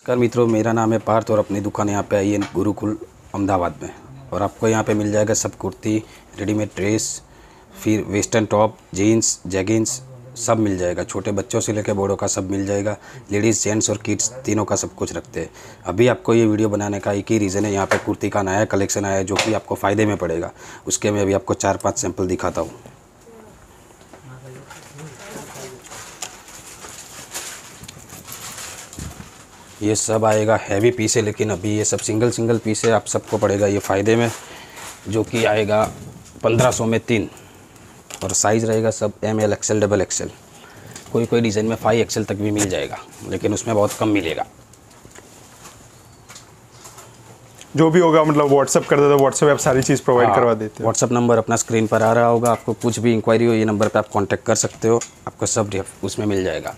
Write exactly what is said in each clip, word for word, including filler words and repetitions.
नमस्कार मित्रों, मेरा नाम है पार्थ और अपनी दुकान यहाँ पे आई है गुरुकुल अहमदाबाद में। और आपको यहाँ पे मिल जाएगा सब कुर्ती, रेडीमेड ड्रेस, फिर वेस्टर्न टॉप, जीन्स, जैगिन्स सब मिल जाएगा। छोटे बच्चों से लेकर बड़ों का सब मिल जाएगा। लेडीज़, जेंट्स और किड्स तीनों का सब कुछ रखते हैं। अभी आपको ये वीडियो बनाने का एक ही रीज़न है, यहाँ पे कुर्ती का नया कलेक्शन आया है जो कि आपको फ़ायदे में पड़ेगा। उसके मैं अभी आपको चार पाँच सैंपल दिखाता हूँ। ये सब आएगा हैवी पीस है, लेकिन अभी ये सब सिंगल सिंगल पीस है। आप सबको पड़ेगा ये फ़ायदे में, जो कि आएगा पंद्रह सौ में तीन। और साइज़ रहेगा सब M L XL double XL. कोई कोई डिज़ाइन में फाइव एक्सएल तक भी मिल जाएगा, लेकिन उसमें बहुत कम मिलेगा। जो भी होगा मतलब व्हाट्सअप कर देते, व्हाट्सअप आप सारी चीज़ प्रोवाइड करवा देते हैं। व्हाट्सअप नंबर अपना स्क्रीन पर आ रहा होगा। आपको कुछ भी इंक्वायरी हो ये नंबर पर आप कॉन्टैक्ट कर सकते हो। आपको सब उसमें मिल जाएगा।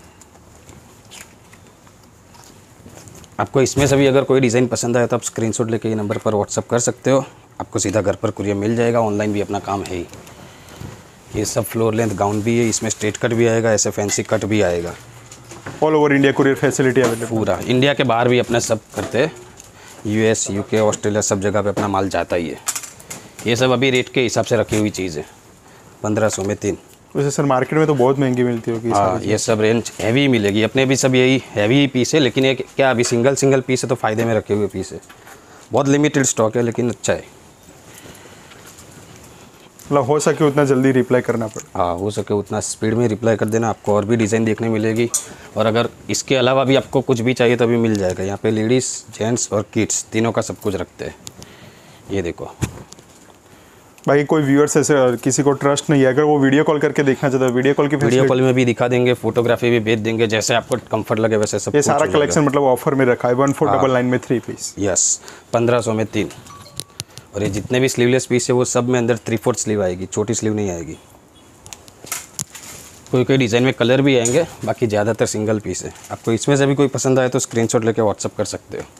आपको इसमें से भी अगर कोई डिज़ाइन पसंद आए तो आप स्क्रीनशॉट लेके ये नंबर पर व्हाट्सअप कर सकते हो। आपको सीधा घर पर कुरियर मिल जाएगा। ऑनलाइन भी अपना काम है ही। ये सब फ्लोर लेंथ गाउन भी है, इसमें स्ट्रेट कट भी आएगा, ऐसे फैंसी कट भी आएगा। All over India courier facility available. पूरा इंडिया के बाहर भी अपने सब करते हैं। यूएस, यूके, ऑस्ट्रेलिया सब जगह पे अपना माल जाता ही है। ये सब अभी रेट के हिसाब से रखी हुई चीज़ है। पंद्रह सौ में तीन। वैसे सर मार्केट में तो बहुत महंगी मिलती होगी। हाँ, ये सब रेंज हैवी मिलेगी। अपने भी सब यही हैवी पीस है, लेकिन ये क्या अभी सिंगल सिंगल पीस है तो फ़ायदे में रखे हुए पीस है। बहुत लिमिटेड स्टॉक है, लेकिन अच्छा है। मतलब हो सके उतना जल्दी रिप्लाई करना पड़े। हाँ, हो सके उतना स्पीड में रिप्लाई कर देना। आपको और भी डिज़ाइन देखने मिलेगी। और अगर इसके अलावा भी आपको कुछ भी चाहिए तो भी मिल जाएगा। यहाँ पे लेडीज़, जेंट्स और किड्स तीनों का सब कुछ रखते हैं। ये देखो भाई, कोई व्यूअर्स ऐसे किसी को ट्रस्ट नहीं है, अगर वो वीडियो कॉल करके देखना चाहता है, वीडियो कॉल की वीडियो कॉल में भी दिखा देंगे, फोटोग्राफी भी भेज देंगे, जैसे आपको कंफर्ट लगे वैसे सब। ये सारा कलेक्शन मतलब ऑफर में रखा है वन फोर डबल नाइन में थ्री पीस। यस, पंद्रह सौ में तीन। और ये जितने भी स्लीवलेस पीस है वो सब में अंदर थ्री फोर्थ स्लीव आएगी, छोटी स्लीव नहीं आएगी। कोई कोई डिज़ाइन में कलर भी आएंगे, बाकी ज़्यादातर सिंगल पीस है। आपको इसमें से भी कोई पसंद आए तो स्क्रीनशॉट लेके व्हाट्सअप कर सकते हो।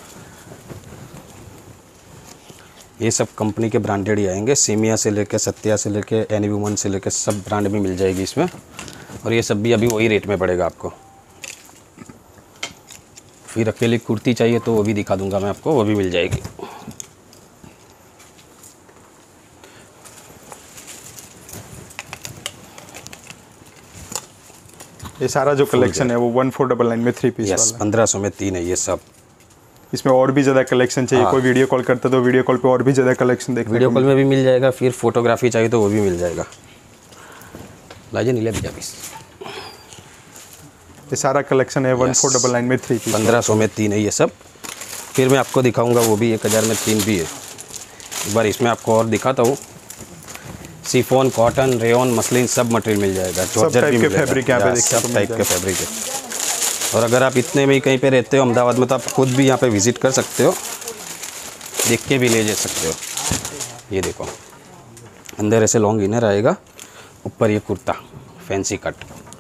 ये सब कंपनी के ब्रांडेड ही आएंगे। सीमिया से लेके, सत्या से लेके, एनी वुमन से लेके सब ब्रांड भी मिल जाएगी इसमें। और ये सब भी अभी वही रेट में पड़ेगा आपको। फिर अकेली कुर्ती चाहिए तो वो भी दिखा दूंगा मैं आपको, वो भी मिल जाएगी। ये सारा जो कलेक्शन है वो वन फोर डबल नाइन में थ्री पीस यस, पंद्रह सौ में तीन है ये सब। इसमें और भी ज़्यादा कलेक्शन चाहिए। हाँ। कोई वीडियो कॉल करता तो वीडियो कॉल पे और भी ज़्यादा कलेक्शन देखने वीडियो कॉल में भी मिल जाएगा। फिर फोटोग्राफी चाहिए तो वो भी मिल जाएगा। लाइए नीले भैया पीस। ये सारा कलेक्शन है वन फोर डबल नाइन में थ्री पीस, पंद्रह सौ में तीन है ये सब। फिर मैं आपको दिखाऊंगा वो भी एक हज़ार में तीन भी है। एक बार इसमें आपको और दिखाता हूँ। सिफोन, कॉटन, रेयन, मसलिन सब मटेरियल मिल जाएगा। जॉर्जेट भी मिल जाएगा, सब टाइप के फैब्रिक है। और अगर आप इतने में ही कहीं पे रहते हो अहमदाबाद में तो आप खुद भी यहाँ पे विज़िट कर सकते हो, देख के भी ले जा सकते हो। ये देखो, अंदर ऐसे लॉन्ग इनर आएगा, ऊपर ये कुर्ता फैंसी कट।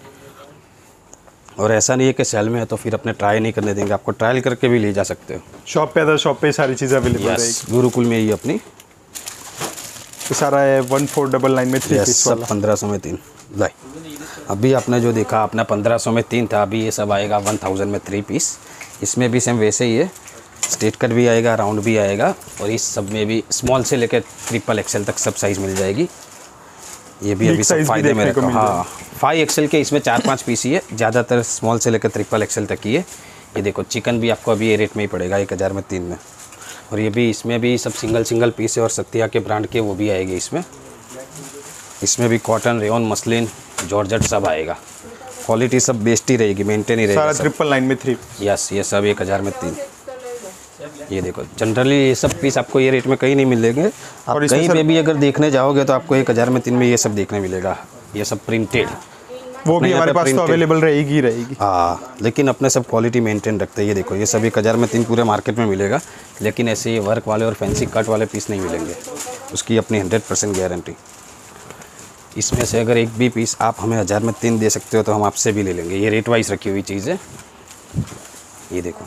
और ऐसा नहीं है कि सेल में है तो फिर अपने ट्राई नहीं करने देंगे, आपको ट्रायल करके भी ले जा सकते हो। शॉप पे अदर शॉप पे सारी चीज़ें अवेलेबल रहेगी। गुरुकुल में ही अपनी तो सारा है वन फोर डबल नाइन में थ्री पीस वाला, पंद्रह सौ में तीन। लाई, अभी आपने जो देखा अपना पंद्रह सौ में तीन था, अभी ये सब आएगा वन थाउजेंड में थ्री पीस। इसमें भी सेम वैसे ही है, स्ट्रेट कट भी आएगा, राउंड भी आएगा। और इस सब में भी स्मॉल से लेकर ट्रिपल एक्सेल तक सब साइज़ मिल जाएगी। ये भी अभी सब फायदे में रखा। हाँ, फाइव एक्सेल के इसमें चार पाँच पीस ही है, ज़्यादातर स्मॉल से लेकर ट्रिपल एक्सेल तक ही है। ये देखो, चिकन भी आपको अभी ये रेट में ही पड़ेगा एक हज़ार में तीन में। और ये भी इसमें भी सब सिंगल सिंगल पीस है, और सत्या के ब्रांड के वो भी आएगी इसमें। इसमें भी कॉटन, रेयन, मसलिन, जॉर्जेट सब आएगा। क्वालिटी सब बेस्ट ही रहेगी, मेंटेन ही रहेगा। ट्रिपल नाइन में थ्री। यस, ये सब एक हज़ार में तीन। ये देखो, जनरली ये सब पीस आपको ये रेट में कहीं नहीं मिलेंगे। आप कहीं पे भी अगर देखने जाओगे तो आपको एक हज़ार में तीन में ये सब देखने मिलेगा। ये सब प्रिंटेड, वो भी हमारे पास तो अवेलेबल रहेगी रहेगी हाँ, लेकिन अपने सब क्वालिटी मेंटेन रखते हैं। ये देखो, ये सब एक हज़ार में तीन पूरे मार्केट में मिलेगा, लेकिन ऐसे ये वर्क वाले और फैंसी कट वाले पीस नहीं मिलेंगे। उसकी अपनी हंड्रेड परसेंट गारंटी। इसमें से अगर एक भी पीस आप हमें हज़ार में तीन दे सकते हो तो हम आपसे भी ले लेंगे। ये रेट वाइज रखी हुई चीज़ है। ये देखो,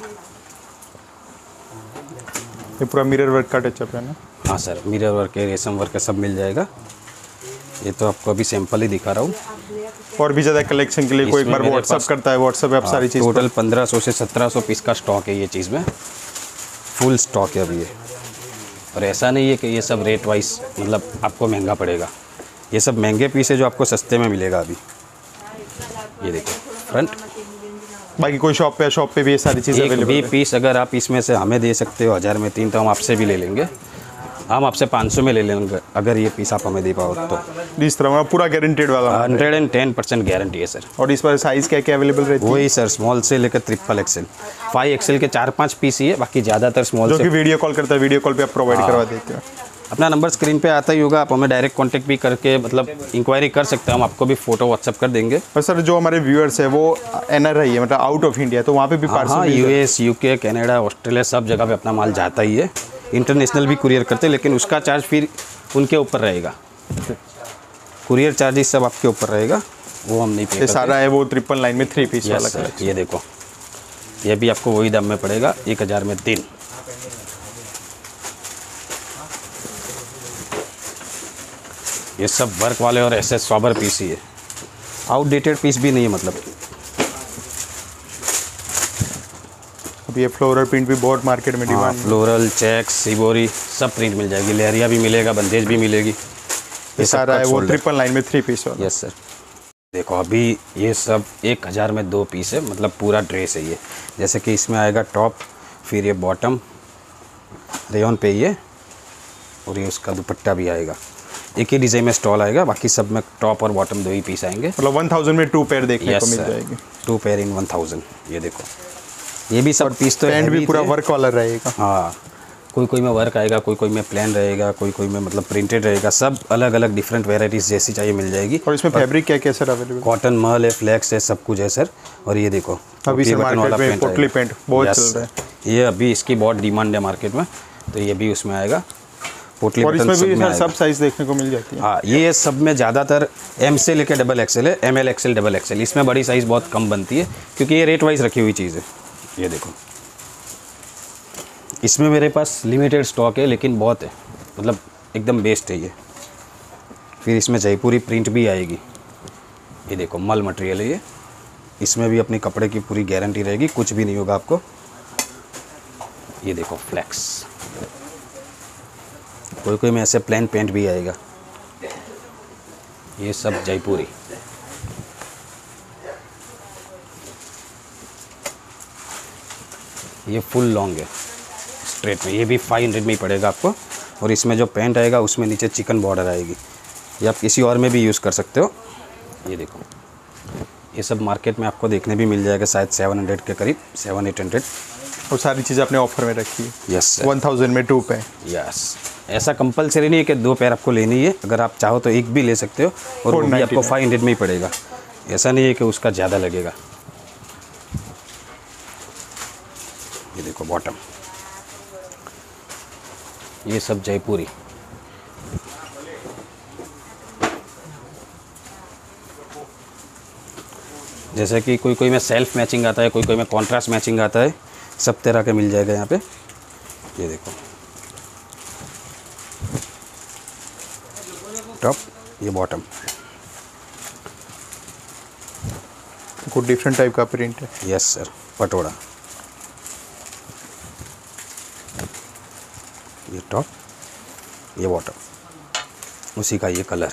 ये पूरा मिरर वर्क का टचअप है ना। हाँ सर, मिरर वर्क है, रेशम वर्क है, सब मिल जाएगा। ये तो आपको अभी सैंपल ही दिखा रहा हूँ। और भी ज़्यादा कलेक्शन के लिए कोई एक इसमें बार मेरे व्हाट्सअप पास- करता है, व्हाट्सअप आप सारी चीज़ टोटल पंद्रह सौ से सत्रह सौ पीस का स्टॉक है ये चीज़ में, फुल स्टॉक है अभी ये। और ऐसा नहीं है कि ये सब रेट वाइज मतलब आपको महंगा पड़ेगा, ये सब महंगे पीस है जो आपको सस्ते में मिलेगा अभी। ये देखो फ्रंट, बाकी कोई शॉप पे शॉप पे भी ये सारी चीज़ें एक अवेलेबल भी है। पीस अगर आप इसमें से हमें दे सकते हो हज़ार में तीन, तो हम आपसे भी ले लेंगे, हम आपसे पाँच सौ में ले लेंगे अगर ये पीस आप हमें दे पाओ तो। इस तरह मतलब पूरा गारंटेड वाला। Hundred and ten percent guarantee है सर। और इस पर साइज़ क्या क्या अवेलेबल रहती है? वही सर, स्मॉल से लेकर ट्रिपल एक्सेल, फाइव एक्सेल के चार पांच पीस ही है, बाकी ज़्यादातर स्मॉल जो से। कि वीडियो कॉल करता है, वीडियो कॉल पे आप प्रोवाइड करवा देते हो। अपना नंबर स्क्रीन पे आता ही होगा, आप हमें डायरेक्ट कांटेक्ट भी करके मतलब इंक्वायरी कर सकते हैं, हम आपको भी फोटो व्हाट्सअप कर देंगे। और सर जो हमारे व्यूअर्स है वो एन आर आई है, मतलब आउट ऑफ इंडिया, तो वहाँ पे भी हाँ, parcel US, UK, Canada, Australia सब जगह पे अपना माल जाता ही है। इंटरनेशनल भी कुरियर करते हैं, लेकिन उसका चार्ज फिर उनके ऊपर रहेगा, कुरियर चार्जेस सब आपके ऊपर रहेगा, वो हम नहीं पे ये करते। सारा है वो ट्रिपल नाइन में थ्री पीस यस वाला सर, कलेक्शन। ये देखो, ये भी आपको वही दाम में पड़ेगा, एक हज़ार में तीन। ये सब वर्क वाले और ऐसे सॉबर पीस ही है, आउटडेटेड पीस भी नहीं है मतलब। अब ये फ्लोरल प्रिंट भी बहुत मार्केट में हाँ, डिमांड। फ्लोरल, चेक्स, सिबोरी सब प्रिंट मिल जाएगी, लहरिया भी मिलेगा, बंदेज भी मिलेगी। ये सारा है वो ट्रिपल नाइन में थ्री पीस वाला। Yes sir. देखो अभी ये सब एक हज़ार में दो पीस है, मतलब पूरा ड्रेस है ये। जैसे कि इसमें आएगा टॉप, फिर ये बॉटम रेयन पे ये, और ये उसका दुपट्टा भी आएगा। एक ही डिज़ाइन में स्टॉल आएगा, बाकी सब में टॉप और बॉटम दो ही पीस आएंगे। मतलब वन थाउजेंड में टू पेयर देखने यस को मिल सर, जाएगी। Two pair in one thousand. ये देखो ये भी सब पीस तो पैंट भी heavy पूरा थे। वर्क वाला रहेगा। हाँ, कोई कोई में वर्क आएगा, कोई कोई में प्लेन रहेगा, कोई कोई में मतलब प्रिंटेड रहेगा, सब अलग अलग डिफरेंट वेराइटीज़ जैसी चाहिए मिल जाएगी। और इसमें फैब्रिक क्या क्या सर अवेलेबल? कॉटन, मल है, फ्लैक्स है, सब कुछ है सर। और ये देखो अभी से पोटली बटन मार्केट वाला में पेंट पोटली आएगा। पेंट बहुत Yes, चल रहा है। ये अभी इसकी बहुत डिमांड है मार्केट में, तो ये भी उसमें आएगा। पोटली और बटन इसमें सब भी में सर आएगा। सब साइज देखने को मिल जाती है। हाँ, ये सब में ज़्यादातर एम से लेकर डबल एक्सएल है, M L XL double XL. इसमें बड़ी साइज़ बहुत कम बनती है, क्योंकि ये रेट वाइज रखी हुई चीज़ है। ये देखो इसमें मेरे पास लिमिटेड स्टॉक है, लेकिन बहुत है, मतलब एकदम बेस्ट है ये। फिर इसमें जयपुरी प्रिंट भी आएगी। ये देखो मल मटेरियल है ये, इसमें भी अपनी कपड़े की पूरी गारंटी रहेगी, कुछ भी नहीं होगा आपको। ये देखो फ्लैक्स, कोई कोई में ऐसे प्लेन पेंट भी आएगा। ये सब जयपुरी। ये फुल लॉन्ग है स्ट्रेट में, ये भी फाइव हंड्रेड में ही पड़ेगा आपको। और इसमें जो पैंट आएगा उसमें नीचे चिकन बॉर्डर आएगी, ये आप किसी और में भी यूज़ कर सकते हो। ये देखो ये सब मार्केट में आपको देखने भी मिल जाएगा, शायद सेवन हंड्रेड के करीब, सेवन एट हंड्रेड। और सारी चीज़ें अपने ऑफर में रखी है। यस सर, वन थाउजेंड में टू पे। यस। ऐसा कंपलसरी नहीं है कि दो पैर आपको लेनी है, अगर आप चाहो तो एक भी ले सकते हो, और वो भी आपको फाइव हंड्रेड में ही पड़ेगा। ऐसा नहीं है कि उसका ज़्यादा लगेगा। ये देखो बॉटम, ये सब जयपुरी। जैसे कि कोई कोई में सेल्फ मैचिंग आता है, कोई कोई में कॉन्ट्रास्ट मैचिंग आता है, सब तरह के मिल जाएगा यहाँ पे। ये देखो टॉप, ये बॉटम। कुछ डिफरेंट टाइप का प्रिंट है। यस सर, पटोड़ा। ये टॉप, ये बॉटम, उसी का ये कलर।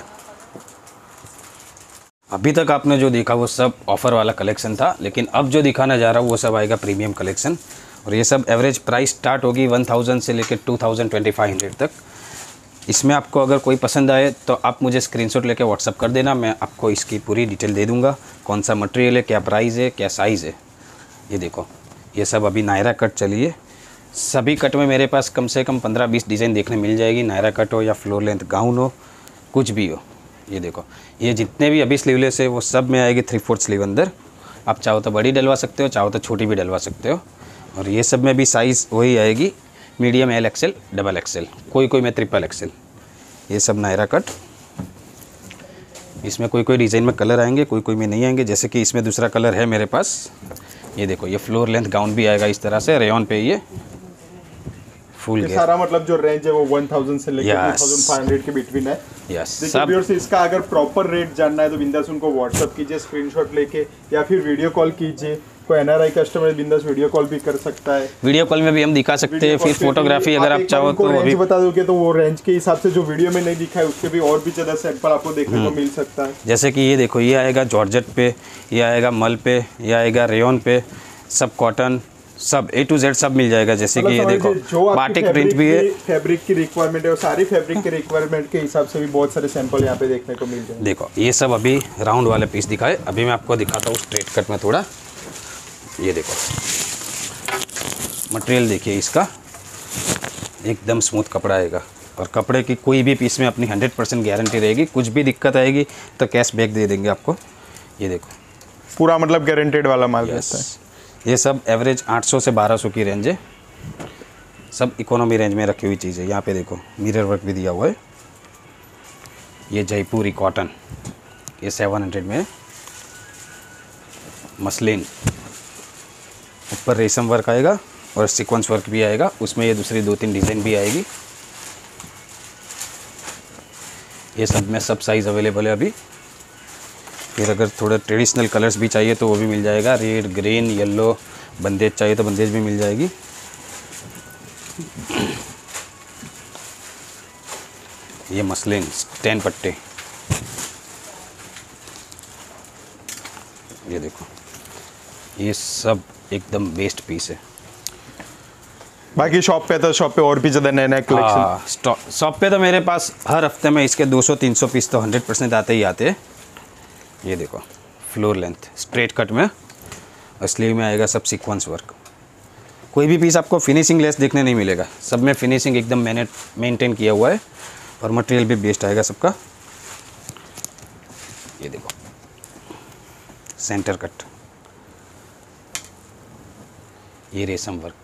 अभी तक आपने जो देखा वो सब ऑफ़र वाला कलेक्शन था, लेकिन अब जो दिखाना जा रहा हूँ वो सब आएगा प्रीमियम कलेक्शन। और ये सब एवरेज प्राइस स्टार्ट होगी वन थाउजेंड से लेकर two thousand twenty five hundred तक। इसमें आपको अगर कोई पसंद आए तो आप मुझे स्क्रीनशॉट लेके व्हाट्सअप कर देना, मैं आपको इसकी पूरी डिटेल दे दूँगा, कौन सा मटेरियल है, क्या प्राइस है, क्या साइज़ है। ये देखो ये सब अभी नायरा कट चली है, सभी कट में मेरे पास कम से कम पंद्रह बीस डिज़ाइन देखने मिल जाएगी। नायरा कट हो या फ्लोर लेंथ गाउन हो, कुछ भी हो। ये देखो ये जितने भी अभी स्लीवलेस है वो सब में आएगी थ्री फोर्थ स्लीव अंदर। आप चाहो तो बड़ी डलवा सकते हो, चाहो तो छोटी भी डलवा सकते हो। और ये सब में भी साइज़ वही आएगी, medium, L XL, double XL, कोई कोई में ट्रिपल एक्सएल। ये सब नायरा कट। इसमें कोई कोई डिज़ाइन में कलर आएंगे, कोई कोई में नहीं आएंगे। जैसे कि इसमें दूसरा कलर है मेरे पास, ये देखो ये फ्लोर लेंथ गाउन भी आएगा इस तरह से, रेयन पे ये फुल ये घेर। सारा मतलब जो रेंज है वो वन थाउजेंड से लेकर Yes. Two thousand five hundred के बिटवीन है। यस देखिए सब व्यूअर्स, इसका अगर प्रॉपर रेट जानना है तो बिंदास उनको व्हाट्सअप कीजिए स्क्रीनशॉट लेके, या फिर वीडियो कॉल कीजिए। कोई एनआरआई कस्टमर बिंदास वीडियो कॉल भी कर सकता है। वीडियो कॉल में भी हम दिखा सकते हैं, वीडियो फिर कॉल पे फोटोग्राफी भी अगर आप एक बार चाहो उनको तो रेंज अभी बता दोगे तो वो रेंज के हिसाब से जो वीडियो में नहीं दिखा है उसके भी और भी ज़्यादा सैंपल आपको देखने को मिल सकता है। जैसे कि ये देखो, ये आएगा जॉर्जेट पे, ये आएगा मल पे, ये आएगा रेयन पे, सब कॉटन, सब ए टू जेड सब मिल जाएगा। जैसे कि ये देखो बाटिक प्रिंट भी है। फैब्रिक की रिक्वायरमेंट है और सारी फैब्रिक की रिक्वायरमेंट के हिसाब से भी बहुत सारे सैंपल यहाँ पे देखने को मिल जाएंगे। देखो ये सब अभी राउंड वाले पीस दिखाए, अभी मैं आपको दिखाता हूँ स्ट्रेट कट में थोड़ा। ये देखो मटेरियल देखिए इसका, एकदम स्मूथ कपड़ा आएगा और कपड़े की कोई भी पीस में अपनी हंड्रेड परसेंट गारंटी रहेगी। कुछ भी दिक्कत आएगी तो कैश बैक दे देंगे आपको। ये देखो पूरा मतलब गारंटेड वाला माल रहता है। ये सब एवरेज आठ सौ से बारह सौ की रेंज है, सब इकोनॉमी रेंज में रखी हुई चीज़ है। यहाँ पे देखो मिरर वर्क भी दिया हुआ है। ये जयपुरी कॉटन, ये सेवन हंड्रेड में है। मसलिन, ऊपर रेशम वर्क आएगा और सीक्वेंस वर्क भी आएगा, उसमें ये दूसरी दो तीन डिज़ाइन भी आएगी। ये सब में सब साइज़ अवेलेबल है अभी। फिर अगर थोड़ा ट्रेडिशनल कलर्स भी चाहिए तो वो भी मिल जाएगा। रेड, ग्रीन, येलो, बंदेज चाहिए तो बंदेज भी मिल जाएगी। ये मसलिन टेन पट्टे, ये देखो ये सब एकदम बेस्ट पीस है। बाकी शॉप पे तो शॉप पे और भी ज़्यादा नए नए कलेक्शन। हाँ, शॉप पे तो मेरे पास हर हफ्ते में इसके दो सौ तीन सौ पीस तो हंड्रेड परसेंट आते ही आते हैं। ये देखो फ्लोर लेंथ स्ट्रेट कट में, स्लीव में आएगा सब सीक्वेंस वर्क। कोई भी पीस आपको फिनिशिंग लेस देखने नहीं मिलेगा, सब में फिनिशिंग एकदम मैंने मेंटेन किया हुआ है और मटेरियल भी बेस्ट आएगा सबका। ये देखो सेंटर कट, ये रेशम वर्क,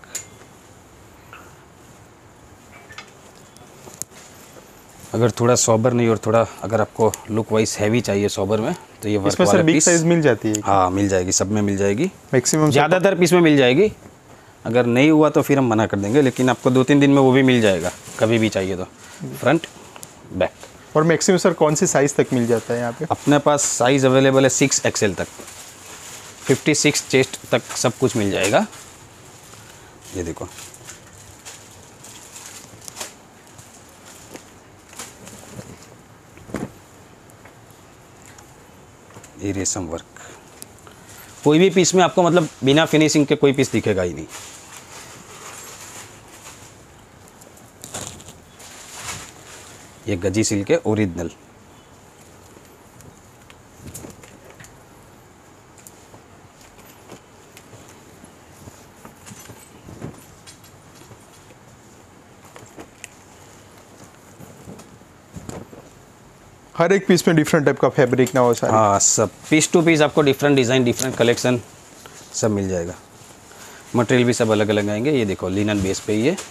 अगर थोड़ा सोबर नहीं और थोड़ा अगर आपको लुक वाइज हैवी चाहिए सोबर में तो ये वर्क इसमें वाला सर बिग पीस साइज मिल जाती है। हाँ मिल जाएगी, सब में मिल जाएगी। मैक्सिमम ज़्यादातर पीस में मिल जाएगी, अगर नहीं हुआ तो फिर हम मना कर देंगे, लेकिन आपको दो तीन दिन में वो भी मिल जाएगा कभी भी चाहिए तो। Front back. और मैक्सिमम सर कौन सी साइज़ तक मिल जाता है यहाँ पे? अपने पास साइज़ अवेलेबल है सिक्स एक्सएल तक, फिफ्टी सिक्स चेस्ट तक सब कुछ मिल जाएगा। ये देखो ये रेशम वर्क, कोई भी पीस में आपको मतलब बिना फिनिशिंग के कोई पीस दिखेगा ही नहीं। ये गजी सिल्क है ओरिजिनल। हर एक पीस में डिफरेंट टाइप का फैब्रिक ना हो सारे। हाँ सब पीस टू पीस आपको डिफरेंट डिज़ाइन डिफरेंट कलेक्शन सब मिल जाएगा। मटेरियल भी सब अलग अलग आएंगे। ये देखो लिनन बेस पे ये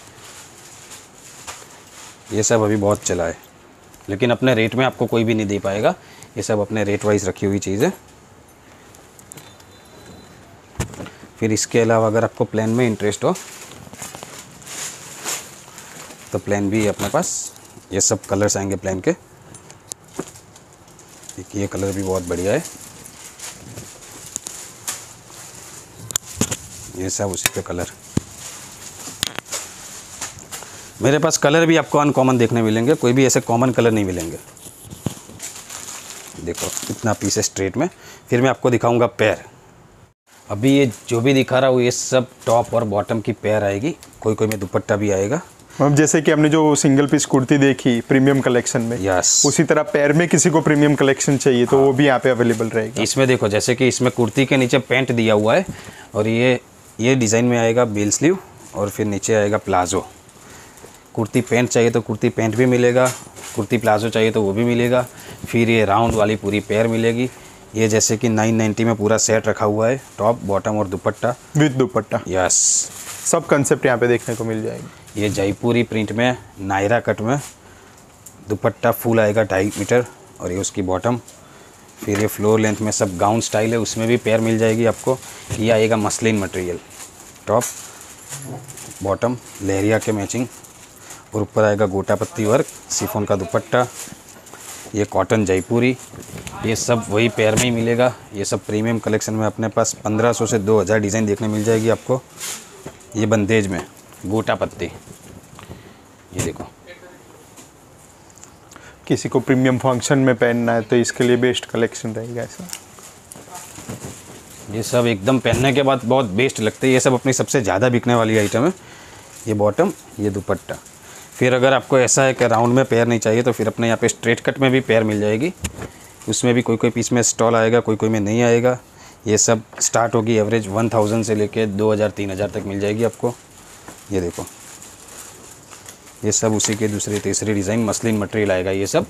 ये सब अभी बहुत चला है, लेकिन अपने रेट में आपको कोई भी नहीं दे पाएगा। ये सब अपने रेट वाइज रखी हुई चीज़ है। फिर इसके अलावा अगर आपको प्लेन में इंटरेस्ट हो तो प्लेन भी है अपने पास। ये सब कलर्स आएंगे प्लेन के। एक ये कलर भी बहुत बढ़िया है, ये सब उसी पे कलर। मेरे पास कलर भी आपको अनकॉमन देखने मिलेंगे, कोई भी ऐसे कॉमन कलर नहीं मिलेंगे। देखो इतना पीस है स्ट्रेट में। फिर मैं आपको दिखाऊंगा पैर। अभी ये जो भी दिखा रहा हूँ ये सब टॉप और बॉटम की पैर आएगी, कोई कोई में दुपट्टा भी आएगा। अब जैसे कि हमने जो सिंगल पीस कुर्ती देखी प्रीमियम कलेक्शन में, यस उसी तरह पैर में किसी को प्रीमियम कलेक्शन चाहिए तो वो भी यहाँ पे अवेलेबल रहेगा। इसमें देखो जैसे कि इसमें कुर्ती के नीचे पैंट दिया हुआ है और ये ये डिज़ाइन में आएगा बेल स्लीव और फिर नीचे आएगा प्लाजो। कुर्ती पैंट चाहिए तो कुर्ती पैंट भी मिलेगा, कुर्ती प्लाजो चाहिए तो वो भी मिलेगा। फिर ये राउंड वाली पूरी पैर मिलेगी। ये जैसे कि नाइन नाइन्टी में पूरा सेट रखा हुआ है, टॉप बॉटम और दुपट्टा विद दुपट्टा। यस सब कंसेप्ट यहाँ पे देखने को मिल जाएगी। ये जयपुरी प्रिंट में नायरा कट में दुपट्टा फुल आएगा ढाई मीटर और ये उसकी बॉटम। फिर ये फ्लोर लेंथ में सब गाउन स्टाइल है, उसमें भी पैर मिल जाएगी आपको। ये आएगा muslin material top bottom leheriya के मैचिंग, और ऊपर आएगा गोटा पत्ती वर्क, शिफॉन का दुपट्टा, ये कॉटन जयपुरी, ये सब वही पेयर में ही मिलेगा। ये सब प्रीमियम कलेक्शन में अपने पास पंद्रह सौ से दो हज़ार डिज़ाइन देखने मिल जाएगी आपको। ये बंदेज में गोटा पत्ती, ये देखो। किसी को प्रीमियम फंक्शन में पहनना है तो इसके लिए बेस्ट कलेक्शन रहेगा ऐसा। ये सब एकदम पहनने के बाद बहुत बेस्ट लगते हैं। ये सब अपनी सबसे ज़्यादा बिकने वाली आइटम है। ये बॉटम, ये दुपट्टा। फिर अगर आपको ऐसा है कि राउंड में पेयर नहीं चाहिए तो फिर अपने यहाँ पे स्ट्रेट कट में भी पेयर मिल जाएगी। उसमें भी कोई कोई पीस में स्टॉल आएगा, कोई कोई में नहीं आएगा। ये सब स्टार्ट होगी एवरेज वन थाउजेंड से लेके दो हज़ार तीन हज़ार तक मिल जाएगी आपको। ये देखो, ये सब उसी के दूसरी तीसरी डिज़ाइन, मसलिन मटेरियल आएगा ये सब,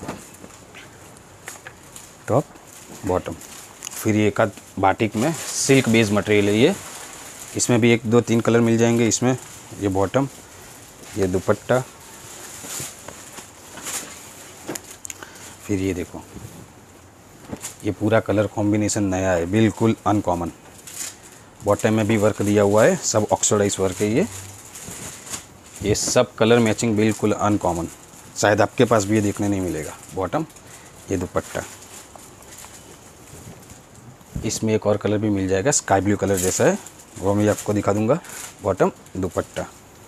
टॉप बॉटम। फिर ये एक आध बाटिक में सिल्क बेस मटेरियल है ये, इसमें भी एक दो तीन कलर मिल जाएंगे इसमें। ये बॉटम, ये दुपट्टा। फिर ये देखो, ये पूरा कलर कॉम्बिनेशन नया है, बिल्कुल अनकॉमन। बॉटम में भी वर्क दिया हुआ है, सब ऑक्सीडाइज वर्क है ये। ये सब कलर मैचिंग बिल्कुल अनकॉमन, शायद आपके पास भी ये देखने नहीं मिलेगा। बॉटम, ये दुपट्टा। इसमें एक और कलर भी मिल जाएगा, स्काई ब्लू कलर जैसा है, वो मैं आपको दिखा दूंगा। बॉटम, दुपट्टा।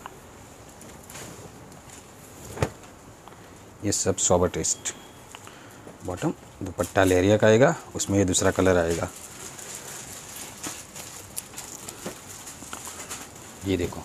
ये सब sober taste. Bottom, dupatta leheriya का आएगा, उसमें ये दूसरा कलर आएगा। ये देखो,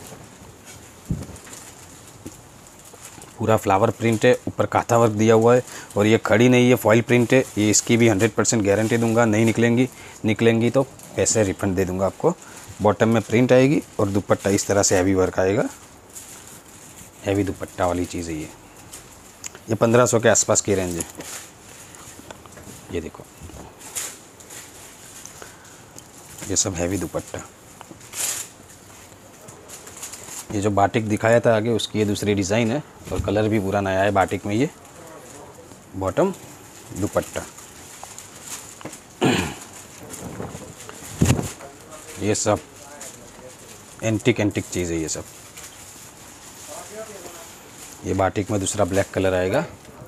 पूरा फ्लावर प्रिंट है, ऊपर काथा वर्क दिया हुआ है, और ये खड़ी नहीं है, फॉइल प्रिंट है। ये इसकी भी हंड्रेड परसेंट गारंटी दूंगा, नहीं निकलेंगी निकलेंगी तो पैसे रिफंड दे दूंगा आपको। बॉटम में प्रिंट आएगी और दुपट्टा इस तरह से हैवी वर्क आएगा, हैवी दुपट्टा वाली चीज़ है ये। ये पंद्रह सौ के आसपास की रेंज है। ये देखो, ये सब हैवी दुपट्टा। ये जो बाटिक दिखाया था आगे, उसकी ये दूसरी डिज़ाइन है, और कलर भी पूरा नया है बाटिक में। ये बॉटम, दुपट्टा। ये सब एंटिक एंटिक चीज़ है ये सब। ये बाटिक में दूसरा ब्लैक कलर आएगा,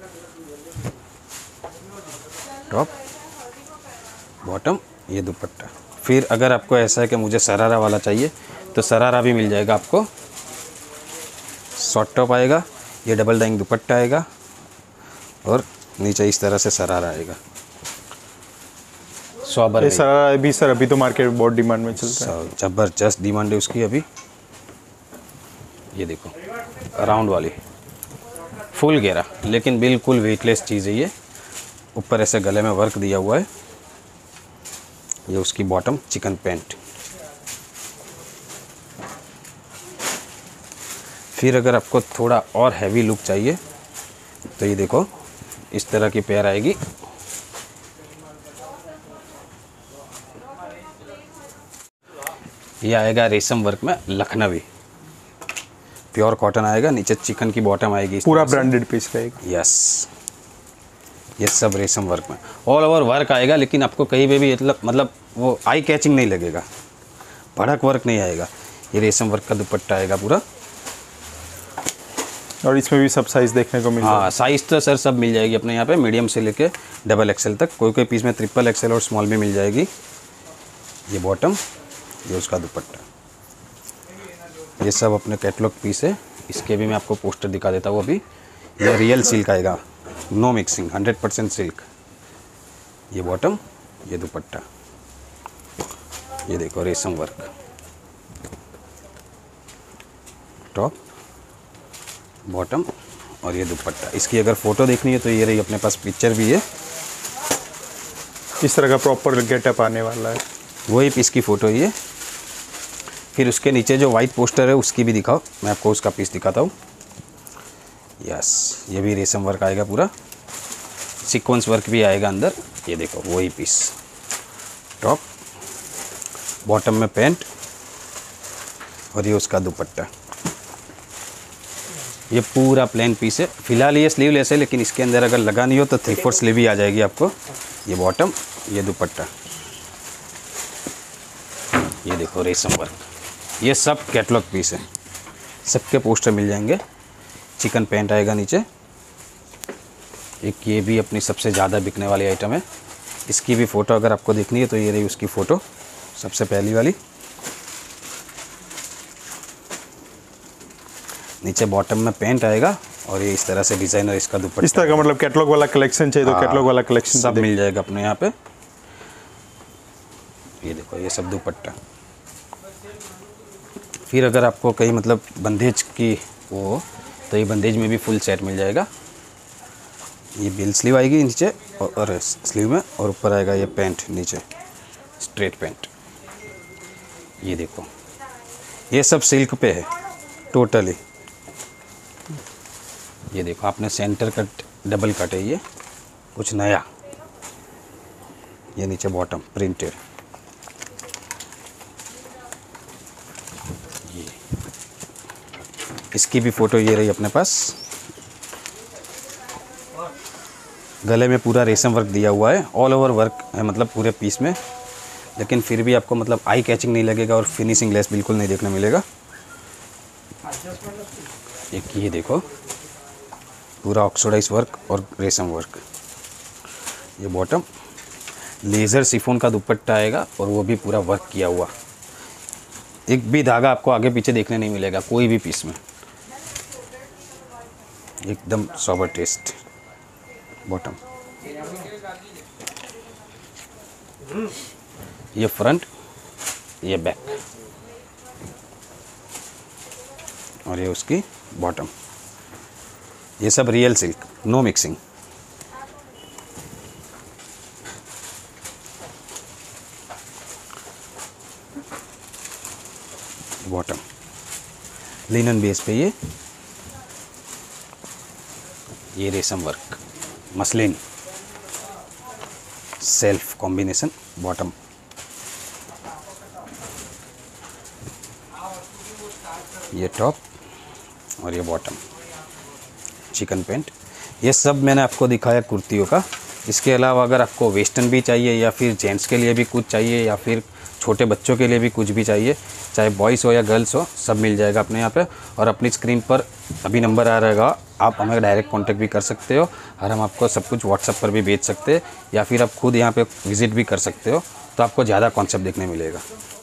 टॉप, बॉटम, ये दुपट्टा। फिर अगर आपको ऐसा है कि मुझे सरारा वाला चाहिए तो सरारा भी मिल जाएगा आपको। शॉर्ट टॉप आएगा, ये डबल डाइंग दुपट्टा आएगा, और नीचे इस तरह से सरारा आएगा। सॉबर ये सरारा भी सर अभी तो मार्केट में बहुत डिमांड में चल रहा है, ज़बरदस्त डिमांड है उसकी अभी। ये देखो, राउंड वाली फुल घेरा, लेकिन बिल्कुल वेटलेस चीज़ है ये। ऊपर ऐसे गले में वर्क दिया हुआ है। ये उसकी बॉटम, चिकन पेंट। फिर अगर आपको थोड़ा और हैवी लुक चाहिए तो ये देखो, इस तरह की पेयर आएगी। ये आएगा रेशम वर्क में लखनवी, प्योर कॉटन आएगा, नीचे चिकन की बॉटम आएगी, पूरा ब्रांडेड पीस रहेगा। यस, ये सब रेशम वर्क में ऑल ओवर वर्क आएगा, लेकिन आपको कहीं पे भी मतलब मतलब वो आई कैचिंग नहीं लगेगा, भड़क वर्क नहीं आएगा। ये रेशम वर्क का दुपट्टा आएगा पूरा, और इसमें भी सब साइज़ देखने को मिल जाएगा। हाँ, साइज़ तो सर सब मिल जाएगी अपने यहाँ पे, मीडियम से लेके डबल एक्सेल तक। कोई कोई पीस में ट्रिपल एक्सेल और स्मॉल भी मिल जाएगी। ये बॉटम, ये उसका दुपट्टा। ये सब अपने कैटलॉग पीस है। इसके भी मैं आपको पोस्टर दिखा देता हूँ अभी। ये रियल सिल्क आएगा, no mixing, hundred percent silk. ये बॉटम, ये दुपट्टा। ये देखो, रेशम वर्क, टॉप, बॉटम, और ये दुपट्टा। इसकी अगर फ़ोटो देखनी है तो ये रही, अपने पास पिक्चर भी है। इस तरह का प्रॉपर गेटअप आने वाला है, वही पीस की फ़ोटो है ये। फिर उसके नीचे जो वाइट पोस्टर है उसकी भी दिखाओ, मैं आपको उसका पीस दिखाता हूँ। यस, ये भी रेशम वर्क आएगा पूरा, सीक्वेंस वर्क भी आएगा अंदर। ये देखो, वही पीस, टॉप, बॉटम में पेंट, और ये उसका दुपट्टा। ये पूरा प्लेन पीस है। फिलहाल ये स्लीवलेस है, लेकिन इसके अंदर अगर लगानी हो तो थ्री फोर स्लीव भी आ जाएगी आपको। ये बॉटम, ये दुपट्टा। ये देखो, रेशम वर्क, ये सब कैटलॉग पीस है, सबके पोस्टर मिल जाएंगे। चिकन पैंट आएगा नीचे। एक ये भी अपनी सबसे ज़्यादा बिकने वाली आइटम है, इसकी भी फ़ोटो अगर आपको देखनी है तो ये रही उसकी फ़ोटो, सबसे पहली वाली। नीचे बॉटम में पैंट आएगा और ये इस तरह से डिज़ाइनर इसका दुपट्टा। इस तरह का मतलब कैटलॉग वाला कलेक्शन चाहिए तो कैटलॉग वाला कलेक्शन सब मिल जाएगा अपने यहाँ पे। ये देखो ये सब दुपट्टा। फिर अगर आपको कहीं मतलब बंदेज की वो, तो ये बंदेज में भी फुल सेट मिल जाएगा। ये बिल स्लीव आएगी नीचे और, और स्लीव में, और ऊपर आएगा ये पैंट नीचे स्ट्रेट पैंट। ये देखो ये सब सिल्क पे है टोटली। ये देखो आपने सेंटर कट डबल कट है, ये कुछ नया। ये नीचे बॉटम प्रिंटेड। ये इसकी भी फ़ोटो ये रही अपने पास। गले में पूरा रेशम वर्क दिया हुआ है, ऑल ओवर वर्क है मतलब पूरे पीस में, लेकिन फिर भी आपको मतलब आई कैचिंग नहीं लगेगा और फिनिशिंग लेस बिल्कुल नहीं देखने मिलेगा। एक ये देखो पूरा ऑक्सीडाइज वर्क और रेशम वर्क। ये बॉटम लेज़र सिफोन का दुपट्टा आएगा और वो भी पूरा वर्क किया हुआ। एक भी धागा आपको आगे पीछे देखने नहीं मिलेगा कोई भी पीस में, एकदम सॉबर टेस्ट बॉटम। ये फ्रंट, ये बैक और ये उसकी बॉटम। ये सब real silk, no mixing. Bottom linen base पे ये ये रेशम work muslin self combination bottom. ये टॉप और ये बॉटम चिकन पेंट। ये सब मैंने आपको दिखाया कुर्तियों का। इसके अलावा अगर आपको वेस्टर्न भी चाहिए या फिर जेंट्स के लिए भी कुछ चाहिए या फिर छोटे बच्चों के लिए भी कुछ भी चाहिए, चाहे बॉयज़ हो या गर्ल्स हो, सब मिल जाएगा अपने यहाँ पे। और अपनी स्क्रीन पर अभी नंबर आ रहेगा, आप हमें डायरेक्ट कांटेक्ट भी कर सकते हो और हम आपको सब कुछ व्हाट्सएप पर भी भेज सकते हैं, या फिर आप खुद यहाँ पे विज़िट भी कर सकते हो, तो आपको ज़्यादा कॉन्सेप्ट देखने मिलेगा।